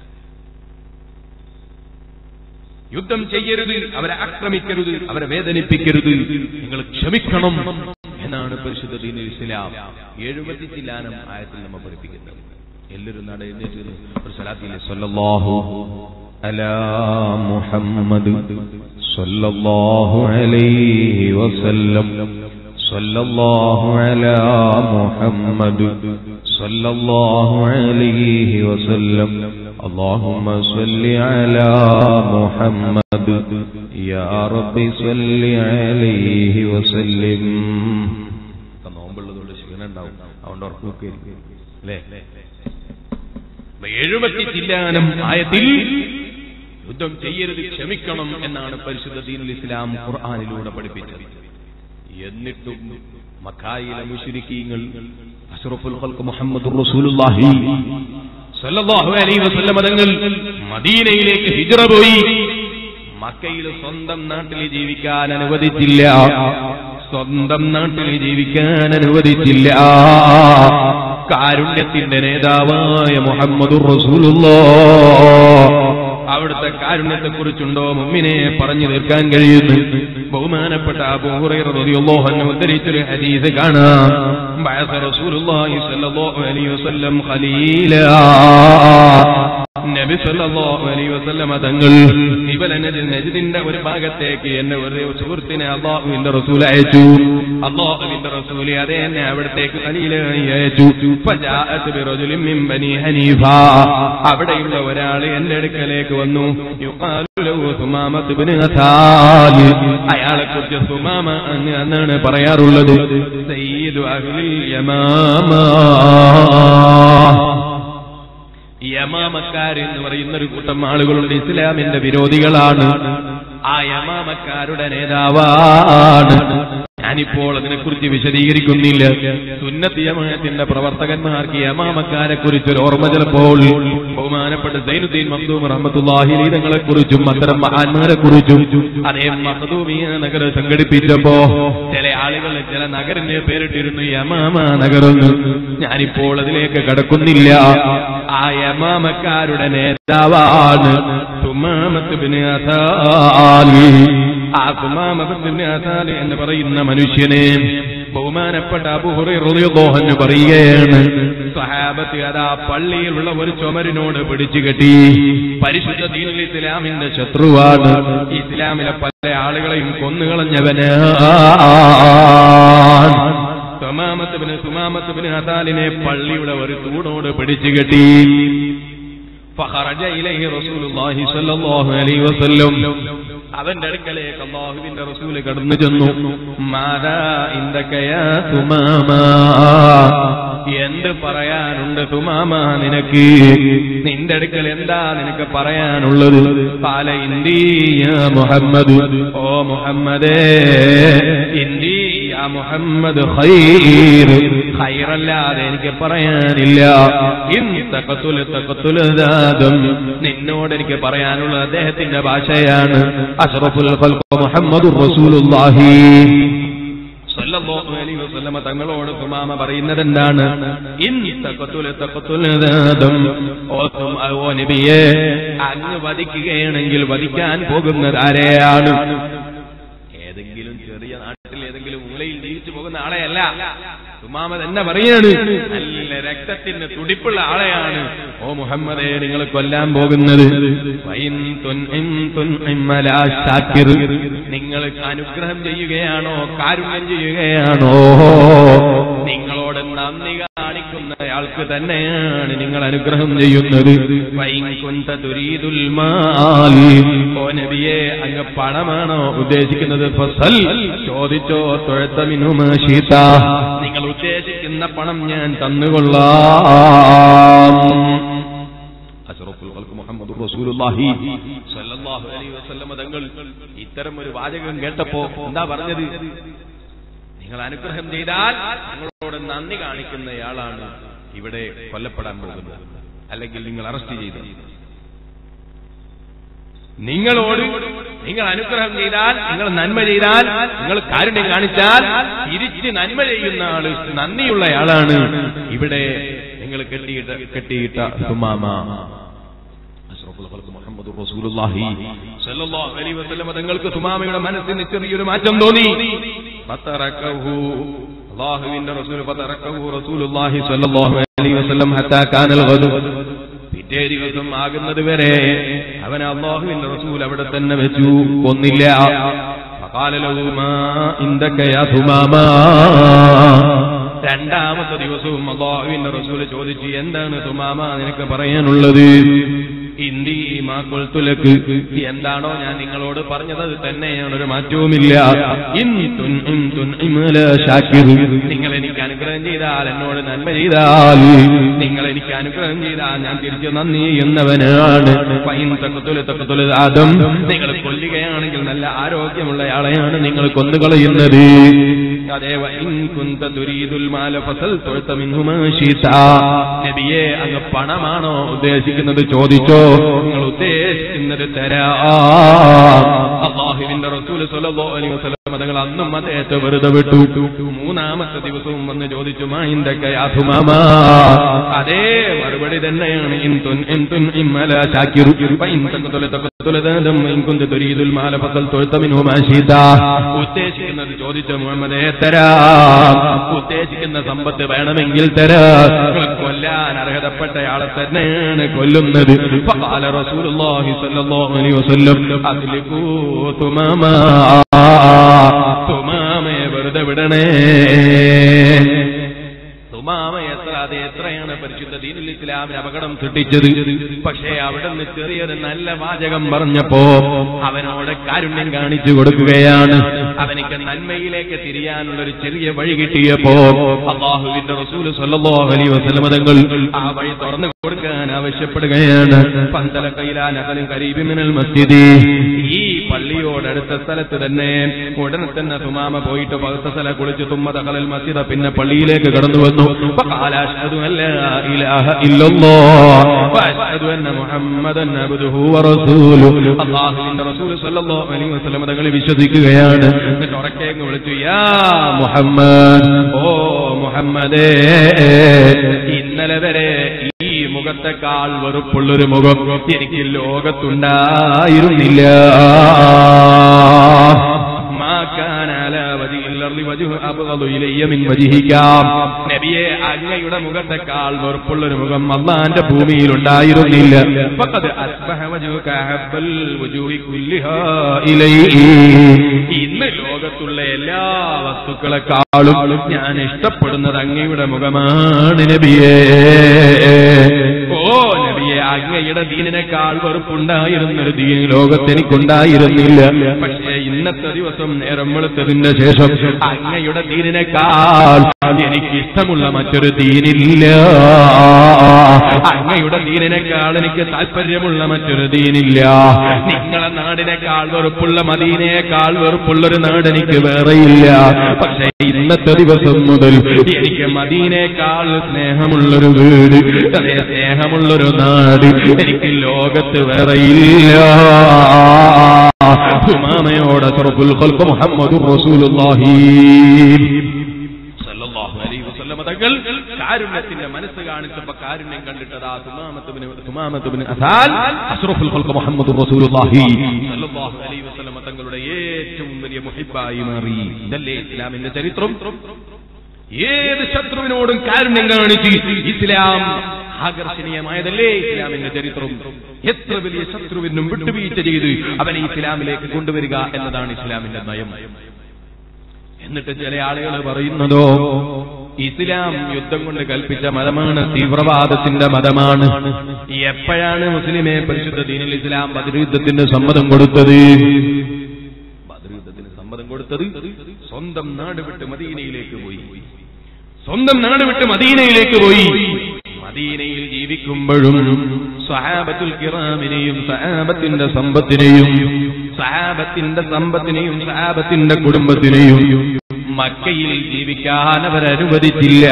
യുദ്ധം ചെയ്യരുത്, അവരെ ആക്രമിക്കരുത്, അവരെ വേദനിപ്പിക്കരുത്, നിങ്ങൾ ക്ഷമിക്കണം എന്നാണ് പരിശുദ്ധ ദീനുൽ ഇസ്ലാം എഴുപത്തി ചില്ലാനം ആയത്തിൽ നമ്മൾ പഠിപ്പിക്കുന്നത്. എല്ലാവരും നാട് എഴുന്നേറ്റ് ഒരു സ്വലാത്തിലെ സ്വല്ലല്ലാഹു അലാ മുഹമ്മദ് സ്വല്ലല്ലാഹു അലൈഹി വസല്ലം സ്വല്ലല്ലാഹു അലാ മുഹമ്മദ് സ്വല്ലല്ലാഹു അലൈഹി വസല്ലം اللهم صل على محمد يا رب صل عليه وسلم. നോമ്പുള്ളതുകൊണ്ട് ക്ഷീണം ഉണ്ടാവും, അതുകൊണ്ട് ഉറക്കൊക്കെ അല്ലേ. എഴുപത്തി ചില്ലാനം ആയത്തിൽ യുദ്ധം ചെയ്യരുത്, ക്ഷമിക്കണം എന്നാണ് പരിശുദ്ധ ദീനുൽ ഇസ്ലാം ഖുർആനിലൂടെ പഠിപ്പിച്ചത്. എന്നിട്ടും മക്കായിലെ മുശ്രിക്കീങ്ങൾ അഷ്റഫുൽ ഖൽഖ് മുഹമ്മദുർ റസൂലുള്ളാഹി സ്വല്ലല്ലാഹു അലൈഹി വസല്ലം തങ്ങൾ മദീനയിലേക്ക് ഹിജ്റ പോയി. മക്കയിൽ സ്വന്തം നാട്ടിൽ ജീവിക്കാൻ അനുവദിച്ചില്ല, സ്വന്തം നാട്ടിൽ ജീവിക്കാൻ അനുവദിച്ചില്ല. കാരുണ്യത്തിന്റെ നേതാവായ മുഹമ്മദുർ റസൂലുള്ളാഹ്, അവിടുത്തെ കാരുണ്യത്തെ കുറിച്ചുണ്ടോ മുഅ്മിനെ പറഞ്ഞു തീർക്കാൻ കഴിയുന്നു? ബഹുമാനപ്പെട്ട അബൂ ഹുറൈറ റളിയല്ലാഹു അൻഹു ഉദ്ധരിച്ചൊരു ഹദീസ് കാണാം. ബഅസ റസൂലുള്ളാഹി സ്വല്ലല്ലാഹു അലൈഹി വസല്ലം ഖലീലാ, നബി സല്ലല്ലാഹു അലൈഹി വസല്ലം തങ്ങൾ നജ്ദിന്റെ ഒരു ഭാഗത്തേക്ക് എന്നെ ഒരു സുഹൃത്തിനെ അല്ലാഹുവിന്റെ റസൂൽ അയച്ചു. അല്ലാഹുവിന്റെ റസൂൽ അതേ എന്നെ അവിടത്തേക്ക് ഖലീലായി അയച്ചു. ഫജാഅത് ബിറജുലിൻ മിൻ ബനി ഹനീഫ, അവിടെയുള്ള ഒരാൾ എന്റെ അടുക്കലേക്ക് വന്നു. യുഖാലു ലഹു സുമാമത്ത് ഇബ്നു അസാൽ, അയാളെ കുറിച്ച് സുമാമ എന്നാണ് പറയാറുള്ളത്. സയ്യിദു അഹ്ലിൽ യമാമ, യമാമക്കാർ എന്ന് പറയുന്ന ഒരു കൂട്ടം ആളുകളുണ്ട്, ഇസ്ലാമിന്റെ വിരോധികളാണ്. ആ യമാമക്കാരുടെ നേതാവാണ്. ഞാനിപ്പോൾ അതിനെക്കുറിച്ച് വിശദീകരിക്കുന്നില്ല. സുന്നത്ത് ജമാഅത്തിന്റെ പ്രവർത്തകന്മാർക്ക് യമാമക്കാരെ കുറിച്ചൊരു ഓർമ്മ ചിലപ്പോൾ ബഹുമാനപ്പെട്ട സൈനുദ്ദീൻ മഖ്ദൂം റഹ്മത്തുള്ളാഹി അലൈഹി തങ്ങളെ കുറിച്ചും അത്തരം മഹാന്മാരെ കുറിച്ചും അതേ മഖ്ദൂമിയ നഗരം സംഘടിപ്പിച്ചപ്പോ ചില ആളുകൾ ചില നഗറിന്റെ പേരിട്ടിരുന്നു യമാമ നഗറെന്ന്. ഞാനിപ്പോൾ അതിലേക്ക് കടക്കുന്നില്ല. ആ യമാമക്കാരുടെ നേതാവാണ് സുമാമത്ത് ഇബ്നു അസാൽ. ആ സുമാമത്ത് ഇബ്നു അസാൽ എന്ന് പറയുന്ന മനുഷ്യനെ ബഹുമാനപ്പെട്ട അബൂ ഹുറൈറ റളിയല്ലാഹു അൻഹു പറയുകയാണ്, സ്വഹാബത്ത് അതാ പള്ളിയിലുള്ള ഒരു ചുമരിനോട് പിടിച്ചു കെട്ടി. പരിശുദ്ധ ദീനുൽ ഇസ്ലാമിന്റെ ശത്രുവാണ്, ഇസ്ലാമിലെ പല ആളുകളെയും കൊന്നുകളഞ്ഞവനാണ്. സുമാമത്ത് ഇബ്നു സുമാമത്ത് ഇബ്നു അസാലിനെ പള്ളിയുടെ ഒരു തൂണോട് പിടിച്ചു കെട്ടി. ഫഖറജ ഇലൈഹി റസൂലുള്ളാഹി സ്വല്ലല്ലാഹു അലൈഹി വസല്ലം, അവന്റെ അടുക്കലേക്ക് അല്ലാഹുവിന്റെ റസൂൽ കടന്നു ചെന്നു. മാദാ ഇൻദക യാ സുമാമ, എന്ത് പറയാനുണ്ട് സുമാമ നിനക്ക്? നിന്റെ അടുക്കൽ എന്താ നിനക്ക് പറയാനുള്ളത്? ഖാല ഇന്ദീ യാ മുഹമ്മദ്, ഓ മുഹമ്മദേ, ഇന്ദീ യാ മുഹമ്മദ് ഖൈർ, ഖൈറല്ലാതെ എനിക്ക് പറയാനില്ല. ഇൻ തഖതുൽ തഖതുൽ ദാദം, നിന്നോട് എനിക്ക് പറയാനുള്ള അദ്ദേഹത്തിന്റെ ഭാഷയാണ്. അഷ്റഫുൽ ഖൽഖ് മുഹമ്മദുർ റസൂലുള്ളാഹി സ്വല്ലല്ലാഹു അലൈഹി വസല്ലം തങ്ങളോട് സുമാമ പറയുന്നത് എന്താണ്? ഇൻ തഖതുൽ തഖതുൽ ദാദം, ഓ നബിയേ, അങ്ങ് വധിക്കുകയാണെങ്കിൽ വധിക്കാൻ പോകുന്നത് ആരെയാണ്? ചെറിയ നാട്ടിൽ ഏതെങ്കിലും മൂലയിൽ ജീവിച്ചു പോകുന്ന ആളെയല്ല. സുമാമ തന്നെ പറയാണ്, നല്ല രക്തത്തിന് തുടിപ്പുള്ള ആളെയാണ്. ഓ മുഹമ്മദേ, നിങ്ങൾ കൊല്ലാൻ പോകുന്നത് നിങ്ങൾ അനുഗ്രഹം ചെയ്യുകയാണോ, കാരുണ്യം ചെയ്യുകയാണോ? നിങ്ങളോട് നന്ദി കാണിക്കുന്നയാൾക്ക് തന്നെയാണ് നിങ്ങൾ അനുഗ്രഹം ചെയ്യുന്നത്. ഓ നബിയെ, അങ്ങ് പണമാണോ ഉദ്ദേശിക്കുന്നത്? ഫസൽ, ചോദിച്ചോ. തൊഴുത്തമിനുമാശീത, നിങ്ങൾ ഉദ്ദേശിക്കുന്ന പണം ഞാൻ തന്നുകൊള്ളാം. അഷ്റഫുൽ ഖൽഖ് മുഹമ്മദുർ റസൂലുള്ളാഹി സ്വല്ലല്ലാഹു അലൈഹി വസല്ലം തങ്ങൾ ഇത്തരം ഒരു വാചകം കേട്ടപ്പോ എന്താ പറഞ്ഞത്? നിങ്ങൾ അനുഗ്രഹം ചെയ്താൽ നിങ്ങളോട് നന്ദി കാണിക്കുന്നയാളാണ് ഇവിടെ കൊല്ലപ്പെടാൻ പോകുന്നത്, അല്ലെങ്കിൽ നിങ്ങൾ അറസ്റ്റ് ചെയ്തു. നിങ്ങളോട് നിങ്ങൾ അനുഗ്രഹം ചെയ്താൽ, നിങ്ങൾ നന്മ ചെയ്താൽ, നിങ്ങൾ കാരുണ്യം കാണിച്ചാൽ തിരിച്ച് നന്മ ചെയ്യുന്ന ആള്, നന്ദിയുള്ളയാളാണ് ഇവിടെ നിങ്ങൾ കെട്ടിയിട്ട കെട്ടിയിട്ട സുമാമ. അഷ്റഫുൽ ഖൽഖ് മുഹമ്മദുർ റസൂലുള്ളാഹി സ്വല്ലല്ലാഹു അലൈഹി വസല്ലം തങ്ങൾക്ക് സുമാമയുടെ മനസ്സിന് ചെറിയൊരു മാറ്റം തോന്നി. ഫതറകഹു, അല്ലാഹുവിന്റെ റസൂൽ ഫതറകഹു റസൂലുള്ളാഹി സ്വല്ലല്ലാഹു അലൈഹി വസല്ലം ഹത്താ കാനൽ ഗദു, പിറ്റേ ദിവസം ആകുന്നത് വരെ അവൻ അല്ലാഹുവിന്റെ റസൂൽ അവിടെ തന്നെ വെച്ചു, കൊന്നില്ല. ഫഖാല ലഹു മാ ഇൻദക യാ സുമാമ, രണ്ടാമത്തെ ദിവസവും അല്ലാഹുവിന്റെ റസൂൽ ചോദിച്ചു, എന്താണ് സുമാമ നിനക്ക് പറയാനുള്ളത്? ഇന്ദി മാ ഖുൽതു ലക, എന്താണോ ഞാൻ നിങ്ങളോട് പറഞ്ഞത് അത് തന്നെയാണ്, ഒരു മാറ്റവുമില്ല. ഇൻതുൻ ഇൻതുൻ ഇമല ശാകിർ, നിങ്ങൾ എനിക്ക് അനുഗ്രഹം ചെയ്താൽ, എന്നോട് നന്മ ചെയ്താൽ, നിങ്ങൾ എനിക്ക് അനുഗ്രഹം ചെയ്താൽ ഞാൻ തിരിച്ചു നന്ദി ചെയ്യുന്നവനാണ്. ഫൈൻ തഖ്തുൽ തഖ്തുൽ ആദം, നിങ്ങൾ കൊല്ലുകയാണെങ്കിൽ നല്ല ആരോഗ്യമുള്ളയാളെയാണ് നിങ്ങൾ കൊന്നുകളയുന്നത്. അതേ വഇൻ കുൻത തുരീദുൽ മാല ഫസൽ തുഅത മിൻഹു മാ ശീത, നബിയെ അങ്ങ് പണമാണോ ഉദ്ദേശിക്കുന്നത്? ചോദിച്ചോ, നിങ്ങൾ ഉദ്ദേശിക്കുന്നത് തരാം. അല്ലാഹുവിന്റെ റസൂൽ സ്വല്ലല്ലാഹു അലൈഹി വസല്ലം തങ്ങൾ അന്നും അദ്ദേഹത്തെ വെറുതെ വിട്ടു. മൂന്നാമത്തെ ദിവസവും വന്ന് ചോദിച്ചു, മാ ഇൻദക യാ സുമാമ, അതേ മറുപടി തന്നെയാണ്. ഇൻതുൻ ഇൻതുൻ ഇമ്മല ശാകിർ ഫഇൻ തഖതുല തഖതുല ദം ഇൻ കുൻത തുരീദുൽ മാല ഫസൽ തുഅത മിൻഹു മാ ശീത, ഉദ്ദേശിക്കുന്നത് ചോദിച്ച മുഹമ്മദേ തരാം, ഉദ്ദേശിക്കുന്ന സമ്പത്ത് വേണമെങ്കിൽ തരാം, കൊല്ലാൻ അർഹതപ്പെട്ടയാളെ തന്നെയാണ് കൊല്ലുന്നത്. ഫഖാല റസൂലുള്ളാഹി സ്വല്ലല്ലാഹു അലൈഹി വസല്ലം അസ്ലികൂ തുമാമ, തുമാമയെ വെറുതെ വിടണേ. തുമാമ എത്ര അത് എത്രയാണ് പരിശുദ്ധ ദീനുൽ ഇസ്ലാമിന് അപകടം സൃഷ്ടിച്ചത്. പക്ഷേ അവിടെ നിന്ന് ചെറിയൊരു നല്ല വാചകം പറഞ്ഞപ്പോ അവനോട് കാരുണ്യം കാണിച്ചു കൊടുക്കുകയാണ്. അവനിക്ക് നന്മയിലേക്ക് തിരിയാനുള്ളൊരു ചെറിയ വഴി കിട്ടിയപ്പോ അല്ലാഹുവിന്റെ റസൂൽ സ്വല്ലല്ലാഹു അലൈഹി വസല്ലം തങ്ങൾ ആ വഴി തുറന്നു കൊടുക്കാൻ ആവശ്യപ്പെടുകയാണ്. പന്തലക ഇലാ നഖലിൻ ഖരീബിൻ മിനൽ മസ്ജിദി, ഈ പള്ളിയോടടുത്ത സ്ഥലത്ത് തന്നെ ഉടനെ തന്നെ തുമാമ പോയിട്ട് പകുത്ത സ്ഥലം കുളിച്ച് തുമ്മ ദഖലൽ മസ്ജിദ, പിന്നെ പള്ളിയിലേക്ക് കടന്നു വന്നു. ഫഖാല അശ്ഹദു അല്ലാ ഇലാഹ ഇല്ലല്ലാഹ് വഅശ്ഹദു അന്ന മുഹമ്മദൻ അബ്ദുഹു വറസൂലുഹു, അല്ലാഹുവിന്റെ റസൂൽ സ്വല്ലല്ലാഹു അലൈഹി വസല്ലം തങ്ങളെ വിശ്വസിക്കുകയാണ്. എന്നിട്ട് ഉറക്കെ വിളിച്ചു, യാ മുഹമ്മദ്, ഓ മുഹമ്മദേ, ഇന്നലെ വരെ ഈ മുഖത്തെക്കാൾ വെറുപ്പുള്ളൊരു മുഖം എനിക്ക് ലോകത്തുണ്ടായിരുന്നില്ല. നബിയെ, അങ്ങയുടെ മുഖത്തെക്കാൾ വെറുപ്പുള്ളൊരു മുഖം അല്ലാഹുവിന്റെ ഭൂമിയിൽ ഉണ്ടായിരുന്നില്ല. ഇന്ന് ലോകത്തുള്ള എല്ലാ വസ്തുക്കളെക്കാളും ഞാൻ ഇഷ്ടപ്പെടുന്നത് അങ്ങയുടെ മുഖമാണ് നബിയേ. ഓ നബിയെ, അങ്ങയുടെ ദീനിനേക്കാൾ വെറുപ്പുണ്ടായിരുന്നൊരു ദീൻ ലോകത്തെനിക്കുണ്ടായിരുന്നില്ല. പക്ഷേ ഇന്നത്തെ ദിവസം നേരം വെളുത്തതിന്റെ ശേഷം അങ്ങയുടെ ദീനിനേക്കാൾ എനിക്ക് ഇഷ്ടമുള്ള മറ്റൊരു ദീനില്ല. അങ്ങയുടെ ദീനിനേക്കാൾ എനിക്ക് താല്പര്യമുള്ള മറ്റൊരു ദീനില്ല. നിങ്ങളെ നാടിനേക്കാൾ വെറുപ്പുള്ള, മദീനയേക്കാൾ വെറുപ്പുള്ളൊരു നാട് എനിക്ക് വേറെയില്ല. പക്ഷേ ഇന്നത്തെ ദിവസം മുതൽ എനിക്ക് മദീനയേക്കാൾ സ്നേഹമുള്ളൊരു വീട്, അതേ സ്നേഹമുള്ളൊരു നാട് എനിക്ക് ലോകത്ത് വേറെയില്ല. തുമാമയോട് അഷ്റഫുൽ ഖൽഖ് മുഹമ്മദുർ റസൂലുള്ളാഹി സ്വല്ലല്ലാഹു അലൈഹി വസല്ലം തങ്ങൾ കാരുണ്യത്തിന്റെ മനസ്സ് കാണിച്ചപ്പോ കാരുണ്യം കണ്ടിട്ടതാ തുമാമത്തുബ്നു തുമാമത്തുബ്നു അസാൽ അഷ്റഫുൽ ഖൽഖ് മുഹമ്മദുർ റസൂലുള്ളാഹി സ്വല്ലല്ലാഹു അലൈഹി വസല്ലം തങ്ങളുടെ ഏറ്റവും വലിയ വലിയ മുഹിബ്ബായി മാറി. ഇതല്ലേ ഇസ്ലാമിന്റെ ചരിത്രം. ഏത് ശത്രുവിനോടും കാരുണ്യം കാണിച്ച് ഇസ്ലാം ആകർഷണീയമായതല്ലേ ഇസ്ലാമിന്റെ ചരിത്രം. എത്ര വലിയ ശത്രുവിനും വിട്ടുവീഴ്ച ചെയ്ത് അവനെ ഇസ്ലാമിലേക്ക് കൊണ്ടുവരിക എന്നതാണ് ഇസ്ലാമിന്റെ നയം. എന്നിട്ട് ചില ആളുകൾ പറയുന്നതോ ഇസ്ലാം യുദ്ധം കൊണ്ട് കൽപ്പിച്ച മതമാണ്, തീവ്രവാദത്തിന്റെ മതമാണ്. എപ്പോഴാണ് മുസ്ലിമെ പരിശുദ്ധ ദീനുൽ ഇസ്ലാം ബദർ യുദ്ധത്തിന് സമ്മതം കൊടുത്തത്? ബദർ യുദ്ധത്തിന് സമ്മതം കൊടുത്തത് സ്വന്തം നാട് വിട്ട് മദീനയിലേക്ക് പോയി. സ്വന്തം നാട് വിട്ട് മദീനയിലേക്ക് പോയി. മദീനയിൽ ജീവിക്കുമ്പോഴും സ്വഹാബത്തുൽ കിറാമിനെയും സഹാബത്തിന്റെ സമ്പത്തിനെയും സഹാബത്തിന്റെ സമ്പത്തിനെയും സഹാബത്തിന്റെ കുടുംബത്തിനെയും മക്കയിൽ ജീവിക്കാൻ അവരനുവദിച്ചില്ല.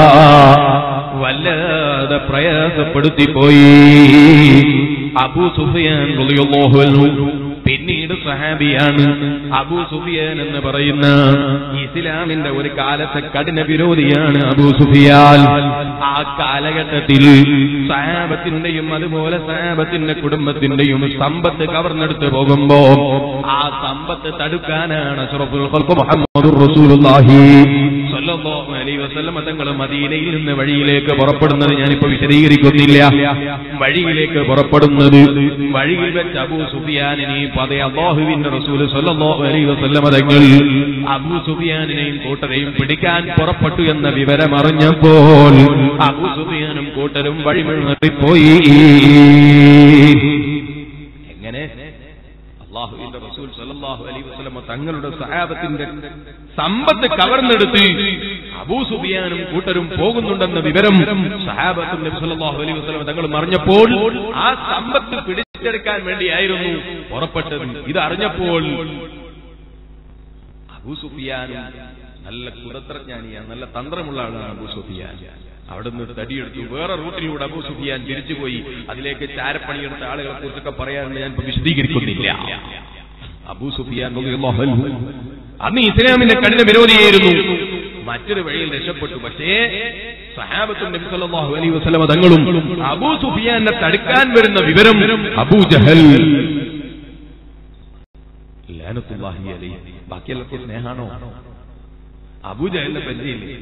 വല്ലാതെ പ്രയാസപ്പെടുത്തിപ്പോയി. അബൂ സുഫിയാൻ റളിയല്ലാഹു അൻഹു പിന്നീട് സഹാബിയാണ്. അബൂ സുഫിയാൻ എന്ന് പറയുന്ന ഇസ്ലാമിന്റെ ഒരു കാലത്തെ കഠിന വിരോധിയാണ് അബൂ സുഫിയാൻ. ആ കാലഘട്ടത്തിൽ സഹാബത്തിന്റെയും അതുപോലെ സഹാബത്തിന്റെ കുടുംബത്തിന്റെയും സമ്പത്ത് കവർന്നെടുത്ത് പോകുമ്പോ ആ സമ്പത്ത് തടുക്കാനാണ് അഷ്റഫുൽ ഖൽഖ് മുഹമ്മദുർ റസൂലുള്ളാഹി സ്വല്ലല്ലാഹു അലൈഹി വസല്ലം തങ്ങൾ മദീനയിൽ നിന്ന് വഴിയിലേക്ക് പുറപ്പെടുന്നത് ഞാനിപ്പോ വിശദീകരിക്കുന്നില്ല. വഴിയിലേക്ക് പുറപ്പെടുന്നത് വഴിയിൽ വെച്ച് അബൂ സുഫിയാനിനെ പതേ അല്ലാഹുവിന്റെ റസൂൽ സ്വല്ലല്ലാഹു അലൈഹി വസല്ലം തങ്ങൾ അബൂ സുഫിയാനിനെയും കൂട്ടരെയും പിടിക്കാൻ പുറപ്പെട്ടു എന്ന വിവരം അറിഞ്ഞപ്പോൾ അബൂ സുഫിയാനും കൂട്ടരും വഴിമുറിപ്പോയി. എങ്ങനെ? അല്ലാഹുവിന്റെ റസൂൽ സ്വല്ലല്ലാഹു അലൈഹി വസല്ലം തങ്ങളുടെ സഹാബത്തിന്റെ സമ്പത്ത് കവർന്നെടുത്ത് അബൂ സുഫിയാനും കൂട്ടരും പോകുന്നുണ്ടെന്ന വിവരം സഹാബത്തും നബി സല്ലല്ലാഹു അലൈഹി വസല്ലം തങ്ങൾ അറിഞ്ഞപ്പോൾ ആ സമ്പത്ത് പിടിച്ചെടുക്കാൻ വേണ്ടിയായിരുന്നു പുറപ്പെട്ടത്. ഇത് അറിഞ്ഞപ്പോൾ അബൂ സുഫിയാൻ നല്ല കുതന്ത്രജ്ഞാനിയാണ്, നല്ല തന്ത്രമുള്ള ആളാണ് അബൂ സുഫിയാൻ. അവിടുന്ന് തടിയെടുത്തു. വേറെ റൂട്ടിലൂടെ അബൂ സുഫിയാൻ തിരിച്ചുപോയി. അതിലേക്ക് ചാരപ്പണിയെടുത്ത ആളുകളെ കുറിച്ചൊക്കെ പറയാറുണ്ട്, ഞാൻ ഇപ്പൊ വിശദീകരിക്കുന്നില്ല. അബൂ സുഫിയാൻ റളിയല്ലാഹു അൻഹു അന്ന് ഇസ്ലാമിന്റെ കഠിന വിരോധിയായിരുന്നു. മറ്റൊരു വഴിയിൽ രക്ഷപ്പെട്ടു. പക്ഷേ സഹാബത്തും നബി സല്ലല്ലാഹു അലൈഹി വസല്ലം തങ്ങളും അബൂ സുഫിയാനെ തടുക്കാൻ വരുന്ന വിവരം അബൂ ജഹൽ ലഅനത്തുല്ലാഹി അലൈഹി. ബാക്കിയെല്ലാം സ്നേഹാണോ? അബൂ ജഹലിനെ പരിചയമില്ലേ?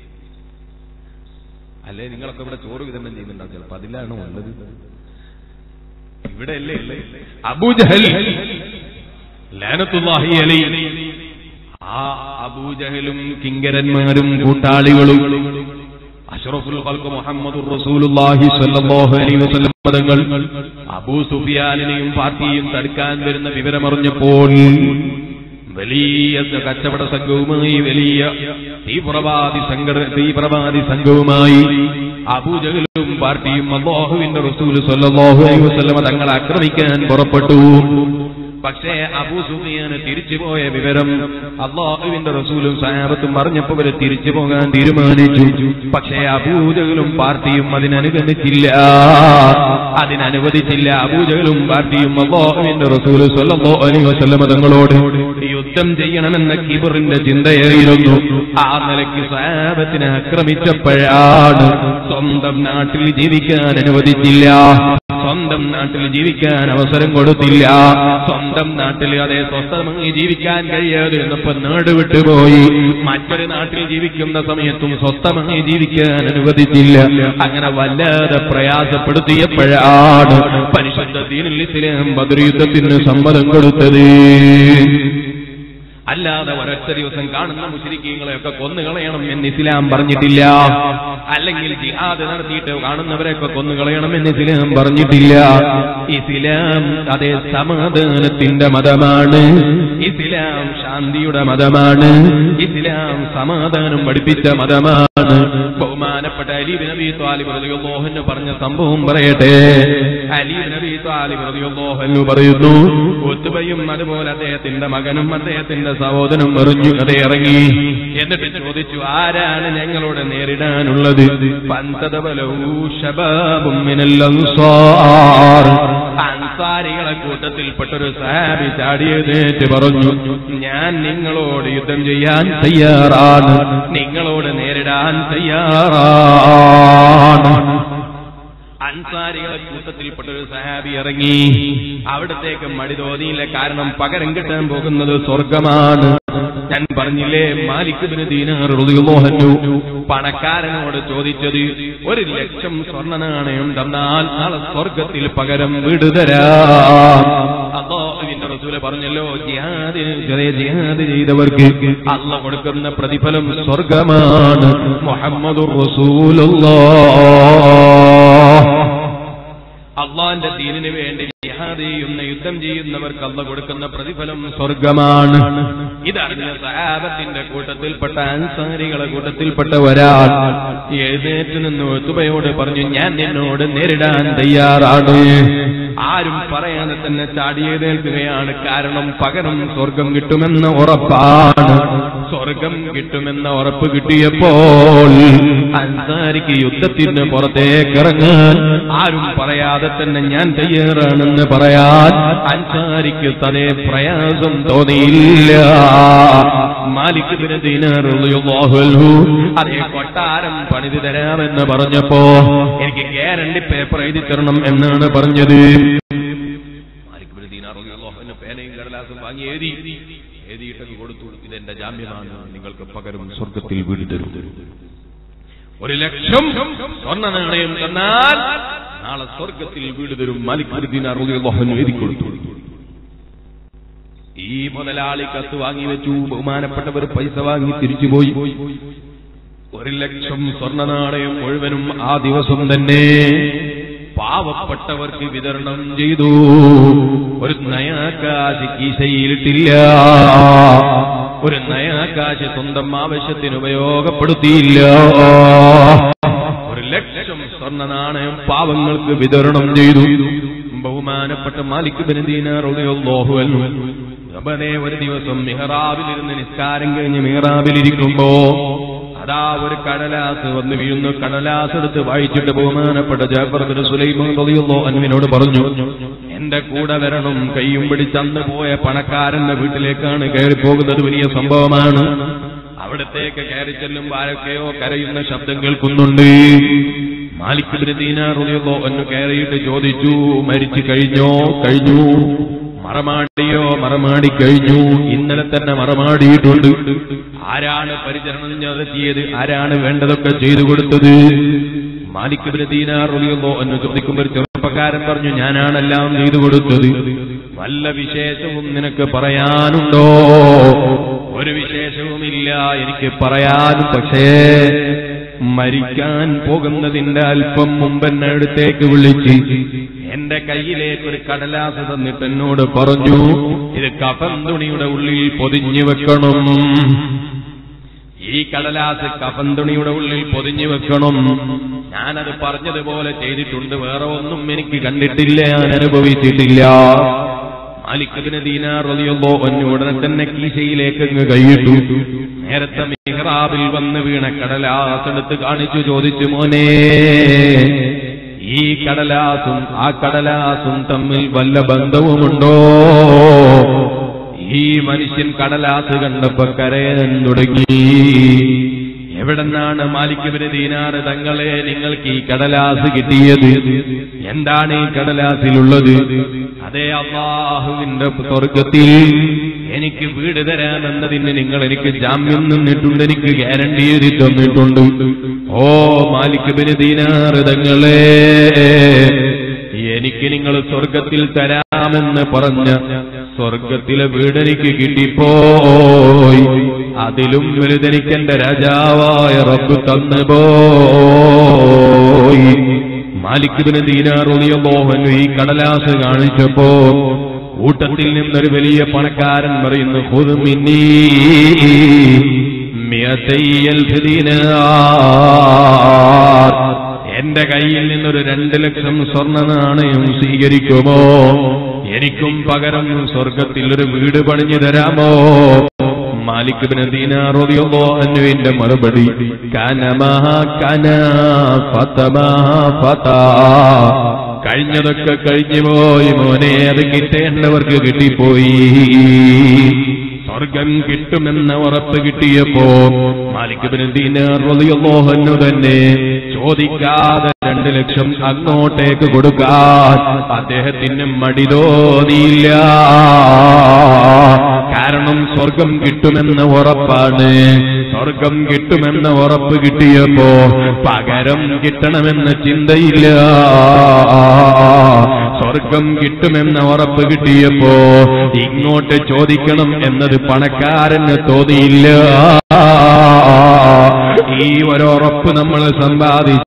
അല്ലേ നിങ്ങളൊക്കെ ഇവിടെ ചോറ് വിതരണം ചെയ്യുന്നുണ്ടാവും. ചിലപ്പോ അതിലാണോ ഉള്ളത്? ഇവിടെ അല്ലേ അല്ലേ അബൂ ജഹൽ ലഅനത്തുല്ലാഹി അലൈഹി. ആ അബൂ ജഹലും കിങ്കരന്മാരും കൂട്ടാളികളും അഷ്റഫുൽ ഖൽഖ് മുഹമ്മദുർ റസൂലുള്ളാഹി സ്വല്ലല്ലാഹു അലൈഹി വസല്ലം തങ്ങൾ അബൂ സുഫിയാനെയും പാർട്ടിയും തടുക്കാൻ വരുന്ന വിവരമറിഞ്ഞപ്പോൾ വലിയ കച്ചവട സംഘവുമായി വലിയ തീവ്രവാദി സംഘടന തീവ്രവാദി സംഘവുമായി അബൂ ജഹലും പാർട്ടിയും അല്ലാഹുവിന്റെ റസൂൽ സ്വല്ലല്ലാഹു അലൈഹി വസല്ലം തങ്ങളെ ആക്രമിക്കാൻ പുറപ്പെട്ടു. പക്ഷേ അബൂ സുഫിയാന് തിരിച്ചുപോയ വിവരം അല്ലാഹുവിന്റെ റസൂലും സഹാബത്തും അറിഞ്ഞപ്പോൾ അവരെ തിരിച്ചു പോകാൻ തീരുമാനിച്ചു. പക്ഷേ അബൂ ജഹലും പാർട്ടിയും അതിനനുഗമിച്ചില്ല, അതിനനുവദിച്ചില്ല. അബൂ ജഹലും പാർട്ടിയും അല്ലാഹുവിന്റെ റസൂൽ സ്വല്ലല്ലാഹു അലൈഹി വസല്ലം തങ്ങളോട് യുദ്ധം ചെയ്യണമെന്ന കിബറിന്റെ ചിന്തയായിരുന്നു. ആ നിലയ്ക്ക് സഹാബത്തിനെ ആക്രമിച്ചപ്പോഴാണ് സ്വന്തം നാട്ടിൽ ജീവിക്കാൻ അനുവദിച്ചില്ല, സ്വന്തം നാട്ടിൽ ജീവിക്കാൻ അവസരം കൊടുത്തില്ല. സ്വന്തം നാട്ടിൽ അതേ സ്വസ്ഥമായി ജീവിക്കാൻ കഴിയാതെ എന്നപ്പോ നാട് വിട്ടുപോയി. മറ്റൊരു നാട്ടിൽ ജീവിക്കുന്ന സമയത്തും സ്വസ്ഥമായി ജീവിക്കാൻ അനുവദിച്ചില്ല. അങ്ങനെ വല്ലാതെ പ്രയാസപ്പെടുത്തിയപ്പോഴാണ് പരിശുദ്ധ ദീനുൽ ഇസ്ലാം ബദർ യുദ്ധത്തിന് സമ്മതം കൊടുത്തത്. അല്ലാതെ ഒരൊറ്റ ദിവസം കാണുന്ന മുശ്രിക്കീങ്ങളെയൊക്കെ കൊന്നുകളയണം എന്ന് ഇസ്ലാം പറഞ്ഞിട്ടില്ല. അല്ലെങ്കിൽ ജിഹാദ് നടത്തിയിട്ട് കാണുന്നവരെയൊക്കെ കൊന്നുകളയണം എന്ന് ഇസ്ലാം പറഞ്ഞിട്ടില്ല. ഇസ്ലാം അതേ സമാധാനത്തിന്റെ മതമാണ്. ഇസ്ലാം ശാന്തിയുടെ മതമാണ്. ഇസ്ലാം സമാധാനം പഠിപ്പിച്ച മതമാണ്. ബഹുമാനപ്പെട്ട അലി ഇബ്നു അബീ ത്വാലിബ് റളിയല്ലാഹു അൻഹു പറഞ്ഞ സംഭവം പറയട്ടെ. അലി ഇബ്നു അബീ ത്വാലിബ് റളിയല്ലാഹു അൻഹു പറയുന്നു, ഉത്ബയും അതുപോലെ അദ്ദേഹത്തിന്റെ മകനും അദ്ദേഹത്തിന്റെ സഹോദരനും എറിഞ്ഞു അതേ ഇറങ്ങി. എന്നിട്ട് ചോദിച്ചു, ആരാണ് ഞങ്ങളോട് നേരിടാനുള്ളത്? അൻസാരികളെ കൂട്ടത്തിൽപ്പെട്ടൊരു സഹാബി ചാടിയെഴുന്നേറ്റ് പറഞ്ഞു, ഞാൻ നിങ്ങളോട് യുദ്ധം ചെയ്യാൻ തയ്യാറാണ്, നിങ്ങളോട് നേരിടാൻ തയ്യാറാണ്. അൻസാരികളെ കൂട്ടത്തിൽപ്പെട്ട ഒരു സഹാബി ഇറങ്ങി. അവിടത്തേക്ക് മടി തോന്നിയില്ല. കാരണം പകരം കിട്ടാൻ പോകുന്നത് സ്വർഗമാണ്. ഞാൻ പറഞ്ഞില്ലേ, മാലിക് ബിൻ ദീനാർ റളിയല്ലാഹു അൻഹു പണക്കാരനോട് ചോദിച്ചത് ഒരു ലക്ഷം സ്വർണ്ണ നാണയം തന്നാൽ നാളെ സ്വർഗത്തിൽ പകരം വീട് തരാം. അല്ലാഹുവിന്റെ റസൂല് പറഞ്ഞല്ലോ, ജിഹാദ് ജിഹാദ് ചെയ്തവർക്ക് അല്ലാഹു കൊടുക്കുന്ന പ്രതിഫലം സ്വർഗമാണ്. മുഹമ്മദുർ റസൂലുള്ളാഹ്. അള്ളാന്റെ ദീനിന് വേണ്ടി ജിഹാദ് ചെയ്യുന്ന, യുദ്ധം ചെയ്യുന്നവർക്ക് അല്ലാഹു കൊടുക്കുന്ന പ്രതിഫലം സ്വർഗമാണ്. ഇതറിഞ്ഞ സഹാബത്തിന്റെ കൂട്ടത്തിൽപ്പെട്ട അൻസാരികളെ കൂട്ടത്തിൽപ്പെട്ട ഒരാൾ എഴുന്നേറ്റ് നിന്ന് ഉത്ബയോട് പറഞ്ഞു, ഞാൻ നിന്നോട് നേരിടാൻ തയ്യാറാണ്. ആരും പറയാതെ തന്നെ ചാടി എഴുന്നേൽക്കുകയാണ്. കാരണം പകരം സ്വർഗം കിട്ടുമെന്ന ഉറപ്പാണ്. സ്വർഗം കിട്ടുമെന്ന ഉറപ്പ് കിട്ടിയപ്പോൾ അൻസാരിക്ക് യുദ്ധത്തിന് പുറത്തേക്ക് ഇറങ്ങാൻ ആരും പറയാതെ തന്നെ ഞാൻ തയ്യാറാണെന്ന് പറയാൻ അൻസാരിക്ക് തനേ പ്രയാസം തോന്നിയില്ല. മാലിക് ബിൻ ദീനാർ റളിയല്ലാഹു അൻഹു അതേ കൊട്ടാരം പണിതു തരാമെന്ന് പറഞ്ഞപ്പോ എനിക്ക് ഗ്യാരണ്ടി പേപ്പർ എഴുതി തരണം എന്നാണ് പറഞ്ഞത്. മാലിക് ബിൻ ദീനാർ റളിയല്ലാഹു അൻഹു പേനയും കടലാസും വാങ്ങി എഴുതി എഴുതിയിട്ടൊക്കെ കൊടുത്തു. ഇതെന്റെ ജാമ്യമാണ്, നിങ്ങൾക്ക് പകരം സ്വർഗത്തിൽ വീട് തരും. ഒരു ലക്ഷം സ്വർണ്ണ നാണയം തന്നാൽ നാളെ സ്വർഗത്തിൽ വീട് തരും. മാലിക് ബിൻ ദീനാർ റളിയല്ലാഹു അൻഹു എഴുതി കൊടുത്തു. ഈ മുതലാളി കത്ത് വാങ്ങി വെച്ചു. ബഹുമാനപ്പെട്ടവർ പൈസ വാങ്ങി തിരിച്ചുപോയി. ഒരു ലക്ഷം സ്വർണ്ണ നാണയം മുഴുവനും ആ ദിവസം തന്നെ പാവപ്പെട്ടവർക്ക് വിതരണം ചെയ്തു. ഒരു നയാകാശ് കീശയിലിട്ടില്ല. ഒരു നയാകാശ് സ്വന്തം ആവശ്യത്തിന് ഉപയോഗപ്പെടുത്തിയില്ല. ഒരു ലക്ഷം സ്വർണ്ണ നാണയം പാവങ്ങൾക്ക് വിതരണം ചെയ്തു. ബഹുമാനപ്പെട്ട മാലിക് ബിൻ ദീനാർ റളിയല്ലാഹു അൻഹു റബ്ബനെ ഒരു ദിവസം മിഹ്റാബിലിരുന്ന് നിസ്കാരം കഴിഞ്ഞ് മിഹ്റാബിലിരിക്കുമ്പോ അതാ ഒരു കടലാസ് വന്ന് വീഴുന്നു. കടലാസ് എടുത്ത് വായിച്ചിട്ട് ബഹുമാനപ്പെട്ട ജഅഫർ ബിൻ സുലൈമാൻ റളിയല്ലാഹു അൻഹുവിനോട് പറഞ്ഞു, എന്റെ കൂടെ വരണം. കയ്യും പിടിച്ച് അന്ന് പോയ പണക്കാരന്റെ വീട്ടിലേക്കാണ് കയറി പോകുന്നത്. വലിയ സംഭവമാണ്. അവിടത്തേക്ക് കയറി ചെല്ലുമ്പോൾ ആരൊക്കെയോ കരയുന്ന ശബ്ദം കേൾക്കുന്നുണ്ട്. മാലിക് ബിൻ ദീനാർ റളിയല്ലാഹു അൻഹു കയറിയിട്ട് ചോദിച്ചു, മരിച്ചു കഴിഞ്ഞോ? കഴിഞ്ഞു. മറമാടിയോ? മറമാടി കഴിഞ്ഞു. ഇന്നലെ തന്നെ മറമാടിയിട്ടുണ്ട്. ആരാണ് പരിചരണം നടത്തിയത്? ആരാണ് വേണ്ടതൊക്കെ ചെയ്തു കൊടുത്തത്? മാലിക് ബിൻ ദീനാർ റളിയല്ലാഹു അൻഹു ചോദിക്കുമ്പോൾ ചെറുപ്പക്കാരൻ പറഞ്ഞു, ഞാനാണെല്ലാം ചെയ്തു കൊടുത്തത്. വല്ല വിശേഷവും നിനക്ക് പറയാനുണ്ടോ? ഒരു വിശേഷവുമില്ല എനിക്ക് പറയാനും. പക്ഷേ മരിക്കാൻ പോകുന്നതിന്റെ അല്പം മുമ്പ് എന്നെ അടുത്തേക്ക് വിളിച്ച് എന്റെ കയ്യിലേക്ക് ഒരു കടലാസ് തന്നിട്ട് എന്നോട് പറഞ്ഞു, ഇത് കഫൻ തുണിയുടെ ഉള്ളിൽ പൊതിഞ്ഞു വെക്കണം. ഈ കടലാസ് കഫൻ തുണിയുടെ ഉള്ളിൽ പൊതിഞ്ഞു വെക്കണം. ഞാനത് പറഞ്ഞതുപോലെ ചെയ്തിട്ടുണ്ട്. വേറെ ഒന്നും എനിക്ക് കണ്ടിട്ടില്ല, ഞാൻ അനുഭവിച്ചിട്ടില്ല. മാലിക് ബിൻ ദീനാർ റളിയല്ലാഹു അൻഹു ഉടനെ തന്നെ കീശയിലേക്ക് അങ്ങ് കൈയിട്ടു. നേരത്തെ മിഹ്റാബിൽ വന്ന് വീണ കടലാസ് എടുത്ത് കാണിച്ചു. ചോദിച്ചു, മോനെ, ഈ കടലാസും ആ കടലാസും തമ്മിൽ വല്ല ബന്ധവുമുണ്ടോ? ഈ മനുഷ്യൻ കടലാസ് കണ്ടപ്പോ കരയാൻ തുടങ്ങി. എവിടെന്നാണ് മാലിക് ബിൻ ദീനാർ തങ്ങളെ നിങ്ങൾക്ക് ഈ കടലാസ് കിട്ടിയത്? എന്താണ് ഈ കടലാസിലുള്ളത്? അതേ, അല്ലാഹുവിന്റെ സ്വർഗ്ഗത്തിൽ എനിക്ക് വീട് തരാമെന്നതിന് നിങ്ങൾ എനിക്ക് ജാമ്യം നിന്നിട്ടുണ്ട്, എനിക്ക് ഗ്യാരണ്ടി എഴുതി തന്നിട്ടുണ്ട്. ഓ മാലിക് ബിൻ ദീനാർ തങ്ങളെ, എനിക്ക് നിങ്ങൾ സ്വർഗത്തിൽ തരാമെന്ന് പറഞ്ഞ സ്വർഗത്തിലെ വീടെനിക്ക് കിട്ടിപ്പോയി. അതിലും വലുതെനിക്ക് എന്റെ രാജാവായ റബ്ബ് തന്നു പോയി. മാലിക് ബിൻ ദീനാർ റളിയല്ലാഹു അൻഹു ഈ കടലാസ് കാണിച്ചപ്പോ കൂട്ടത്തിൽ നിന്നൊരു വലിയ പണക്കാരൻ പറയുന്നു, ഖുദ് മിന്നീ മിഅതൈ അൽഫ് ദീനാർ, എന്റെ കയ്യിൽ നിന്നൊരു രണ്ട് ലക്ഷം സ്വർണ്ണ നാണയം സ്വീകരിക്കുമോ? എനിക്കും പകരം സ്വർഗത്തിൽ ഒരു വീട് പണിഞ്ഞു തരാമോ? മാലിക് ഇബ്നു ദീനാർ റളിയല്ലാഹു അൻഹുവിന്റെ മറുപടി കനമാ കനാ ഫതമാ ഫതാ, കഴിഞ്ഞതൊക്കെ കഴിഞ്ഞു പോയി മോനെ, അത് കിട്ടേണ്ടവർക്ക് കിട്ടിപ്പോയി. സ്വർഗം കിട്ടുമെന്ന ഉറപ്പ് കിട്ടിയപ്പോ മാലിക് ഇബ്നു ദീനാർ റളിയല്ലാഹു അൻഹു തന്നെ ചോദിക്കാതെ രണ്ട് ലക്ഷം അങ്ങോട്ടേക്ക് കൊടുക്കാൻ അദ്ദേഹത്തിന് മടി തോന്നിയില്ല. കാരണം സ്വർഗം കിട്ടുമെന്ന ഉറപ്പാണ്. സ്വർഗം കിട്ടുമെന്ന ഉറപ്പ് കിട്ടിയപ്പോ പകരം കിട്ടണമെന്ന ചിന്തയില്ല. സ്വർഗം കിട്ടുമെന്ന ഉറപ്പ് കിട്ടിയപ്പോ ഇങ്ങോട്ട് ചോദിക്കണം എന്നത് പണക്കാരന് തോന്നിയില്ല. ഈ ഒരുറപ്പ് നമ്മൾ സമ്പാദിച്ചു